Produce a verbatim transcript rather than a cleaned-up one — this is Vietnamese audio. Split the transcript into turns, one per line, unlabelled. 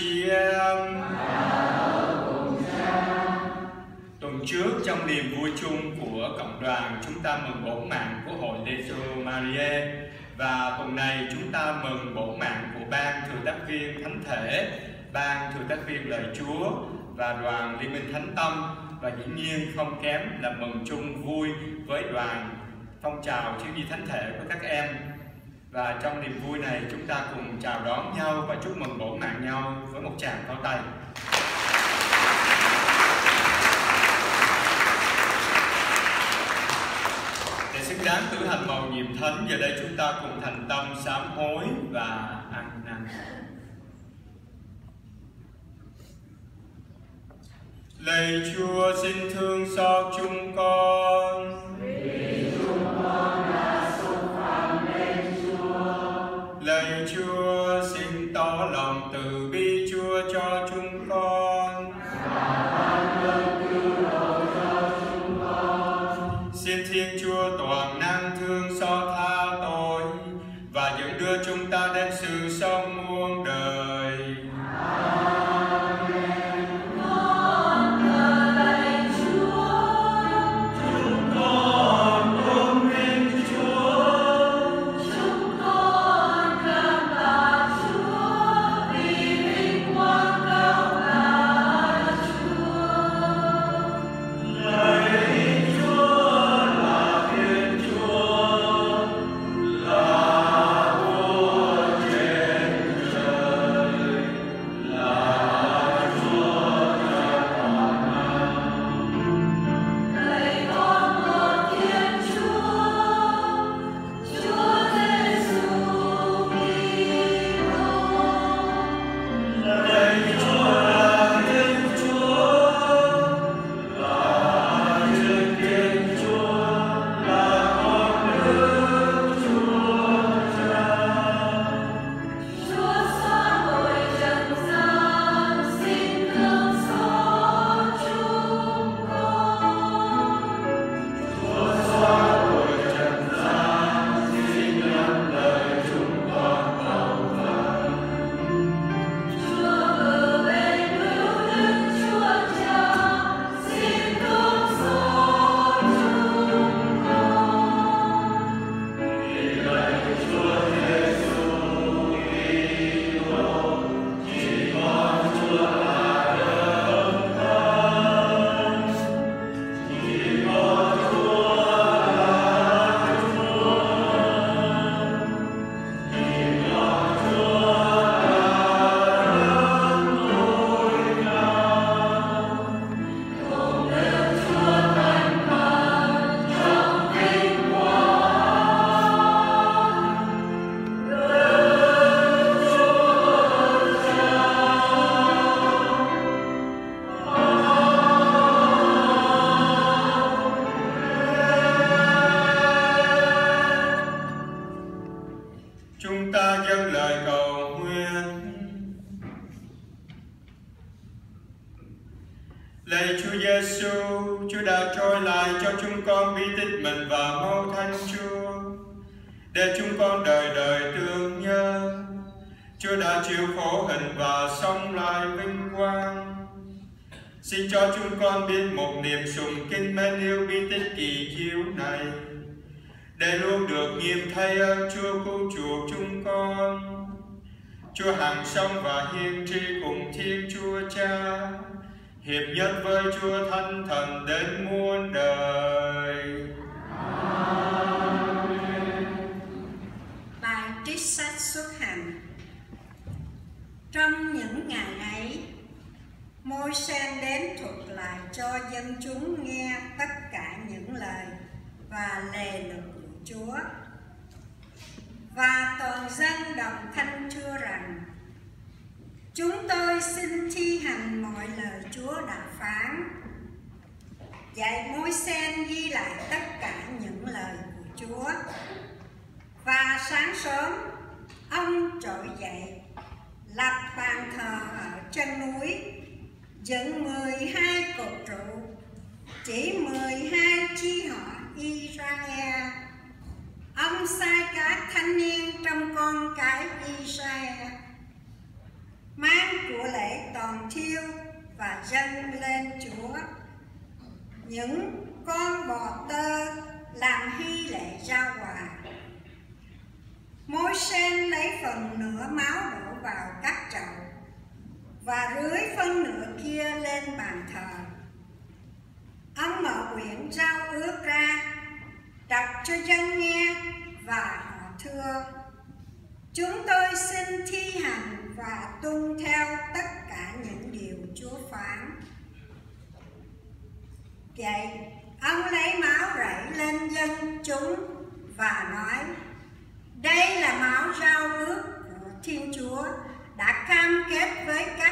chị em. Tuần trước trong niềm vui chung của cộng đoàn, chúng ta mừng bổ mạng của hội Giêsu Maria, và tuần này chúng ta mừng bổ mạng của ban thừa tác viên Thánh Thể, ban thừa tác viên Lời Chúa và đoàn Liên minh Thánh Tâm, và dĩ nhiên không kém là mừng chung vui với đoàn phong trào Thiếu nhi Thánh Thể của các em. Và trong niềm vui này chúng ta cùng chào đón nhau và chúc mừng bổ mạng nhau với một tràng pháo tay. Để xứng đáng cử hành mầu nhiệm thánh, giờ đây chúng ta cùng thành tâm sám hối và ăn năn. Lạy Chúa, xin thương xót chúng con,
vì chúng con đã xúc phạm đến Chúa.
Lạy Chúa, xin tỏ lòng từ bi Chúa cho chúng con,
và ban ơn cứu độ cho chúng con.
Xin Thiên Chúa toàn năng thương xót tha tội và dẫn đưa chúng ta đến sự sống muôn đời. Lạy Chúa Giêsu, Chúa đã trôi lại cho chúng con bi tích mình và máu Thánh Chúa, để chúng con đời đời tưởng nhớ. Chúa đã chịu khổ hình và sống lại vinh quang. Xin cho chúng con biết một niềm sùng kính mến yêu bi tích kỳ diệu này, để luôn được nghiệm thay ơn Chúa cứu chuộc chúng con. Chúa hằng sống và hiên tri cùng Thiên Chúa Cha, hiệp nhất với Chúa Thánh Thần đến muôn đời.
Amen.
Bài trích sách Xuất Hành. Trong những ngày ấy, Môi-se đến thuật lại cho dân chúng nghe tất cả những lời và lề luật của Chúa. Và toàn dân đồng thanh thưa rằng: chúng tôi xin thi hành mọi lời Chúa đã phán. Dạy Môi-se ghi lại tất cả những lời của Chúa. Và sáng sớm, ông trỗi dậy, lập bàn thờ ở chân núi, dựng mười hai cột trụ, chỉ mười hai chi họ Israel. Ông sai các thanh niên trong con cái Israel mang của lễ toàn thiêu và dâng lên Chúa. Những con bò tơ làm hy lễ giao hòa. Môi-se lấy phần nửa máu đổ vào các chậu và rưới phân nửa kia lên bàn thờ. Ông mở quyển giao ước ra, đọc cho dân nghe và họ thưa: chúng tôi xin thi hành và tuân theo tất cả những điều Chúa phán. Vậy ông lấy máu rảy lên dân chúng và nói: đây là máu giao ước của Thiên Chúa đã cam kết với các